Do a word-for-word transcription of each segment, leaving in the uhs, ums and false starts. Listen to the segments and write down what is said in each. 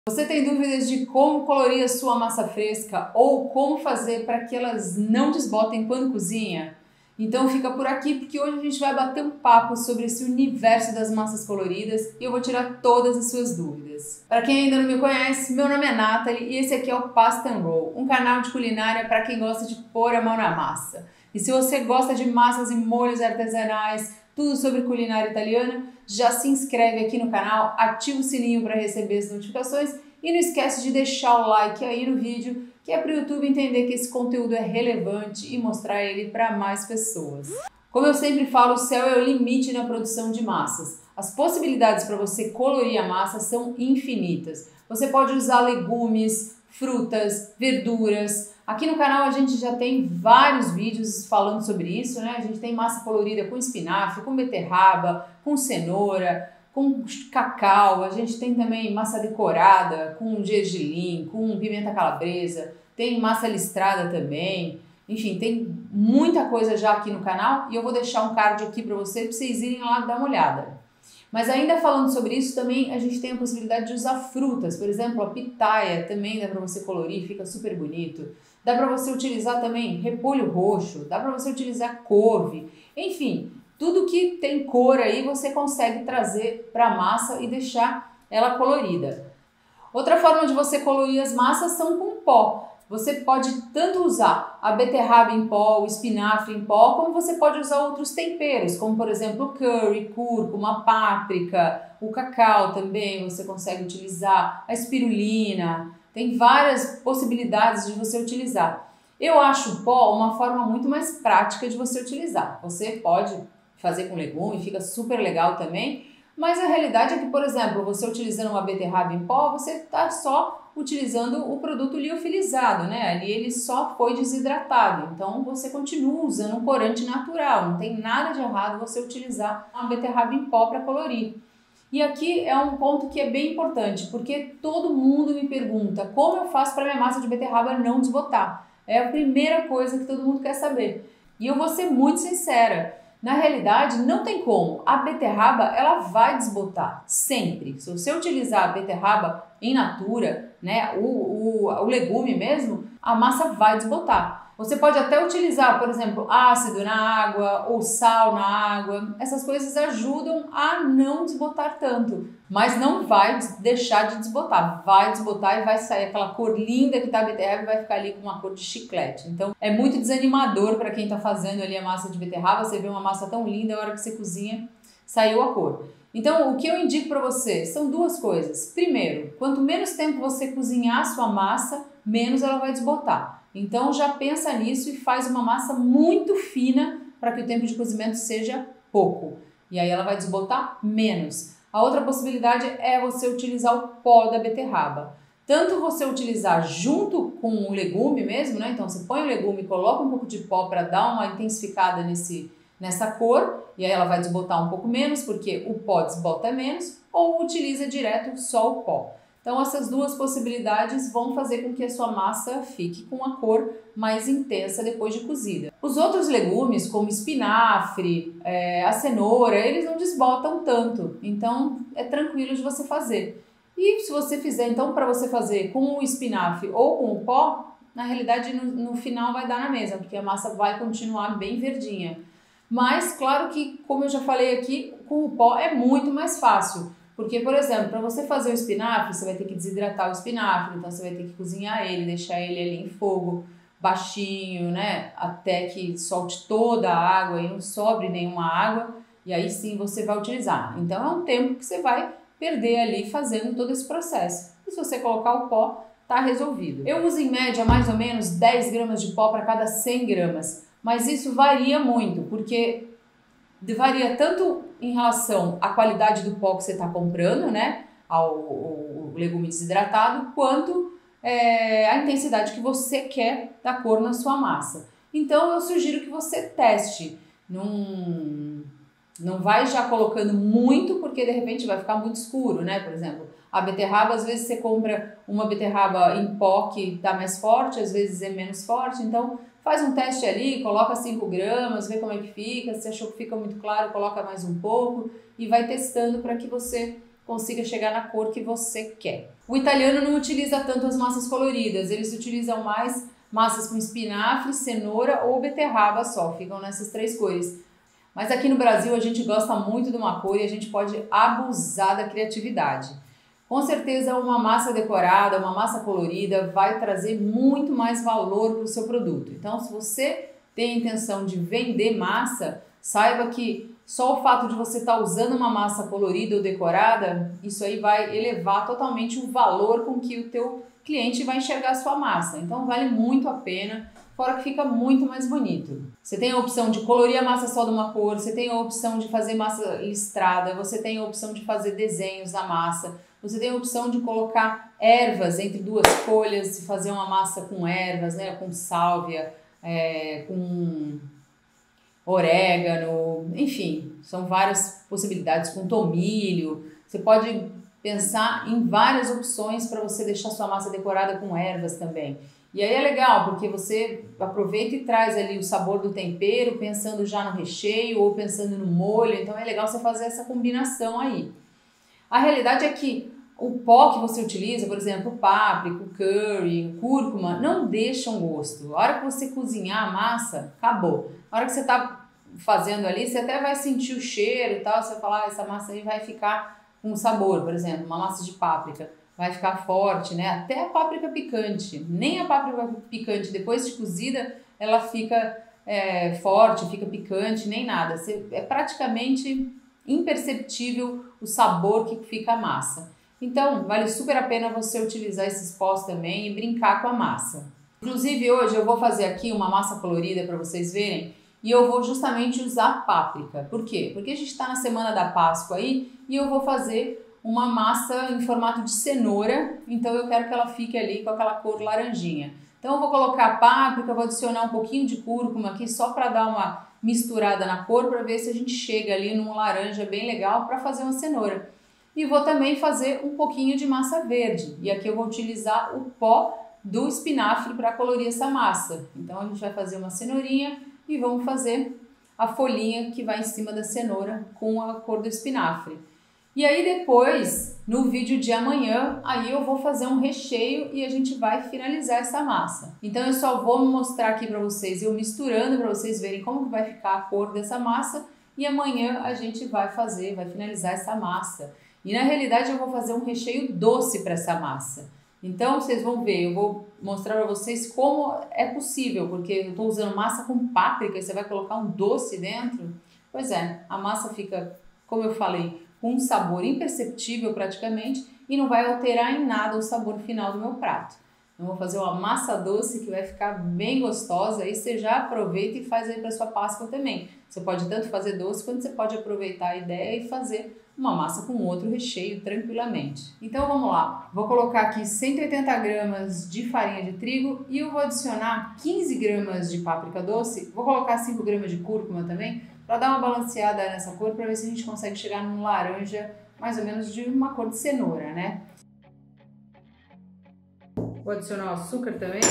Você tem dúvidas de como colorir a sua massa fresca ou como fazer para que elas não desbotem quando cozinha? Então fica por aqui porque hoje a gente vai bater um papo sobre esse universo das massas coloridas e eu vou tirar todas as suas dúvidas. Para quem ainda não me conhece, meu nome é Nathalie e esse aqui é o Pasta and Roll, um canal de culinária para quem gosta de pôr a mão na massa. E se você gosta de massas e molhos artesanais, tudo sobre culinária italiana, já se inscreve aqui no canal, ativa o sininho para receber as notificações e não esquece de deixar o like aí no vídeo, que é para o YouTube entender que esse conteúdo é relevante e mostrar ele para mais pessoas. Como eu sempre falo, o céu é o limite na produção de massas. As possibilidades para você colorir a massa são infinitas. Você pode usar legumes, frutas, verduras. Aqui no canal a gente já tem vários vídeos falando sobre isso, né? A gente tem massa colorida com espinafre, com beterraba, com cenoura, com cacau. A gente tem também massa decorada com gergelim, com pimenta calabresa. Tem massa listrada também. Enfim, tem muita coisa já aqui no canal e eu vou deixar um card aqui para você, para vocês irem lá dar uma olhada. Mas ainda falando sobre isso, também a gente tem a possibilidade de usar frutas. Por exemplo, a pitaia também dá para você colorir, fica super bonito. Dá para você utilizar também repolho roxo, dá para você utilizar couve. Enfim, tudo que tem cor aí você consegue trazer para a massa e deixar ela colorida. Outra forma de você colorir as massas são com pó. Você pode tanto usar a beterraba em pó, o espinafre em pó, como você pode usar outros temperos, como por exemplo o curry, cúrcuma, páprica, o cacau também você consegue utilizar, a espirulina, tem várias possibilidades de você utilizar. Eu acho o pó uma forma muito mais prática de você utilizar. Você pode fazer com legume, fica super legal também, mas a realidade é que, por exemplo, você utilizando uma beterraba em pó, você está só utilizando o produto liofilizado, né? Ali ele só foi desidratado, então você continua usando um corante natural, não tem nada de errado você utilizar uma beterraba em pó para colorir. E aqui é um ponto que é bem importante, porque todo mundo me pergunta como eu faço para minha massa de beterraba não desbotar. É a primeira coisa que todo mundo quer saber. E eu vou ser muito sincera, na realidade não tem como, a beterraba ela vai desbotar, sempre. Se você utilizar a beterraba em natura, né, o, o, o legume mesmo, a massa vai desbotar. Você pode até utilizar, por exemplo, ácido na água ou sal na água. Essas coisas ajudam a não desbotar tanto, mas não vai deixar de desbotar. Vai desbotar e vai sair aquela cor linda que tá a beterraba e vai ficar ali com uma cor de chiclete. Então é muito desanimador para quem tá fazendo ali a massa de beterraba. Você vê uma massa tão linda, a hora que você cozinha, saiu a cor. Então, o que eu indico para você são duas coisas. Primeiro, quanto menos tempo você cozinhar a sua massa, menos ela vai desbotar. Então, já pensa nisso e faz uma massa muito fina para que o tempo de cozimento seja pouco. E aí ela vai desbotar menos. A outra possibilidade é você utilizar o pó da beterraba. Tanto você utilizar junto com o legume mesmo, né? Então, você põe o legume e coloca um pouco de pó para dar uma intensificada nesse nessa cor, e aí ela vai desbotar um pouco menos, porque o pó desbota menos, ou utiliza direto só o pó. Então essas duas possibilidades vão fazer com que a sua massa fique com a cor mais intensa depois de cozida. Os outros legumes, como espinafre, é, a cenoura, eles não desbotam tanto, então é tranquilo de você fazer. E se você fizer, então, para você fazer com o espinafre ou com o pó, na realidade no, no final vai dar na mesma, porque a massa vai continuar bem verdinha. Mas, claro que, como eu já falei aqui, com o pó é muito mais fácil. Porque, por exemplo, para você fazer o espinafre, você vai ter que desidratar o espinafre, então você vai ter que cozinhar ele, deixar ele ali em fogo baixinho, né? Até que solte toda a água e não sobre nenhuma água, e aí sim você vai utilizar. Então é um tempo que você vai perder ali fazendo todo esse processo. E se você colocar o pó, tá resolvido. Eu uso em média mais ou menos dez gramas de pó para cada cem gramas. Mas isso varia muito, porque varia tanto em relação à qualidade do pó que você está comprando, né, ao, ao legume desidratado, quanto é, a intensidade que você quer da cor na sua massa. Então eu sugiro que você teste, não, não vai já colocando muito, porque de repente vai ficar muito escuro, né, por exemplo. A beterraba, às vezes você compra uma beterraba em pó que está mais forte, às vezes é menos forte, então faz um teste ali, coloca cinco gramas, vê como é que fica, se achou que fica muito claro, coloca mais um pouco e vai testando para que você consiga chegar na cor que você quer. O italiano não utiliza tanto as massas coloridas, eles utilizam mais massas com espinafre, cenoura ou beterraba só, ficam nessas três cores. Mas aqui no Brasil a gente gosta muito de uma cor e a gente pode abusar da criatividade. Com certeza uma massa decorada, uma massa colorida vai trazer muito mais valor para o seu produto. Então, se você tem a intenção de vender massa, saiba que só o fato de você estar usando uma massa colorida ou decorada, isso aí vai elevar totalmente o valor com que o teu cliente vai enxergar a sua massa. Então vale muito a pena, fora que fica muito mais bonito. Você tem a opção de colorir a massa só de uma cor, você tem a opção de fazer massa listrada, você tem a opção de fazer desenhos na massa, você tem a opção de colocar ervas entre duas folhas, de fazer uma massa com ervas, né, com sálvia, é, com orégano, enfim, são várias possibilidades, com tomilho. Você pode pensar em várias opções para você deixar sua massa decorada com ervas também. E aí é legal, porque você aproveita e traz ali o sabor do tempero, pensando já no recheio ou pensando no molho, então é legal você fazer essa combinação aí. A realidade é que o pó que você utiliza, por exemplo, o páprica, o curry, o cúrcuma, não deixam gosto. A hora que você cozinhar a massa, acabou. A hora que você está fazendo ali, você até vai sentir o cheiro e tal, você vai falar, ah, essa massa aí vai ficar com sabor, por exemplo, uma massa de páprica, vai ficar forte, né? Até a páprica picante, nem a páprica picante, depois de cozida, ela fica é, forte, fica picante, nem nada. Você, é praticamente imperceptível o sabor que fica a massa. Então, vale super a pena você utilizar esses pós também e brincar com a massa. Inclusive, hoje eu vou fazer aqui uma massa colorida para vocês verem e eu vou justamente usar páprica. Por quê? Porque a gente está na semana da Páscoa aí e eu vou fazer uma massa em formato de cenoura, então eu quero que ela fique ali com aquela cor laranjinha. Então eu vou colocar páprica, vou adicionar um pouquinho de cúrcuma aqui só para dar uma misturada na cor, para ver se a gente chega ali num laranja bem legal para fazer uma cenoura. E vou também fazer um pouquinho de massa verde, e aqui eu vou utilizar o pó do espinafre para colorir essa massa. Então a gente vai fazer uma cenourinha e vamos fazer a folhinha que vai em cima da cenoura com a cor do espinafre. E aí depois, no vídeo de amanhã, aí eu vou fazer um recheio e a gente vai finalizar essa massa. Então eu só vou mostrar aqui para vocês, eu misturando para vocês verem como que vai ficar a cor dessa massa, e amanhã a gente vai fazer, vai finalizar essa massa. E na realidade eu vou fazer um recheio doce para essa massa. Então vocês vão ver, eu vou mostrar para vocês como é possível, porque eu estou usando massa com páprica e você vai colocar um doce dentro. Pois é, a massa fica, como eu falei, com um sabor imperceptível praticamente e não vai alterar em nada o sabor final do meu prato. Eu vou fazer uma massa doce que vai ficar bem gostosa, aí você já aproveita e faz aí para sua Páscoa também. Você pode tanto fazer doce quanto você pode aproveitar a ideia e fazer uma massa com outro recheio tranquilamente. Então vamos lá, vou colocar aqui cento e oitenta gramas de farinha de trigo e eu vou adicionar quinze gramas de páprica doce, vou colocar cinco gramas de cúrcuma também, para dar uma balanceada nessa cor, para ver se a gente consegue chegar num laranja mais ou menos de uma cor de cenoura, né? Vou adicionar o açúcar também.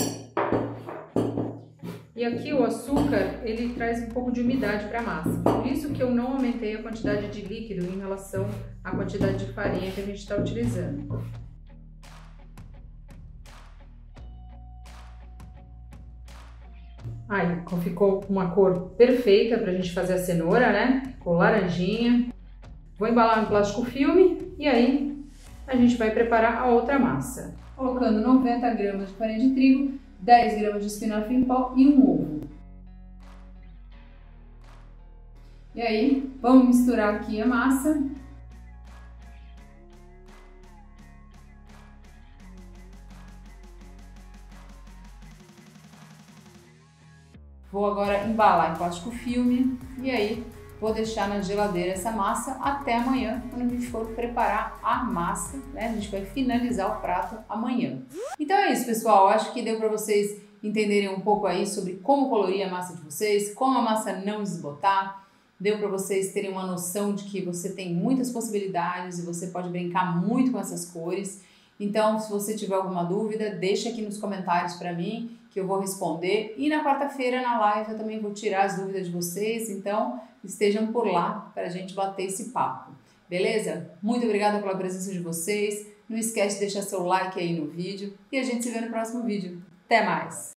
E aqui o açúcar, ele traz um pouco de umidade para a massa. Por isso que eu não aumentei a quantidade de líquido em relação à quantidade de farinha que a gente está utilizando. Aí, ficou uma cor perfeita para a gente fazer a cenoura, né? Ficou laranjinha. Vou embalar no plástico filme e aí a gente vai preparar a outra massa. Colocando noventa gramas de farinha de trigo, dez gramas de espinafre em pó e um ovo. E aí, vamos misturar aqui a massa. Vou agora embalar em plástico filme e aí vou deixar na geladeira essa massa até amanhã, quando a gente for preparar a massa, né? A gente vai finalizar o prato amanhã. Então é isso, pessoal. Acho que deu para vocês entenderem um pouco aí sobre como colorir a massa de vocês, como a massa não desbotar. Deu para vocês terem uma noção de que você tem muitas possibilidades e você pode brincar muito com essas cores. Então, se você tiver alguma dúvida, deixa aqui nos comentários para mim, que eu vou responder. E na quarta-feira, na live, eu também vou tirar as dúvidas de vocês. Então, estejam por lá para a gente bater esse papo. Beleza? Muito obrigada pela presença de vocês. Não esquece de deixar seu like aí no vídeo e a gente se vê no próximo vídeo. Até mais!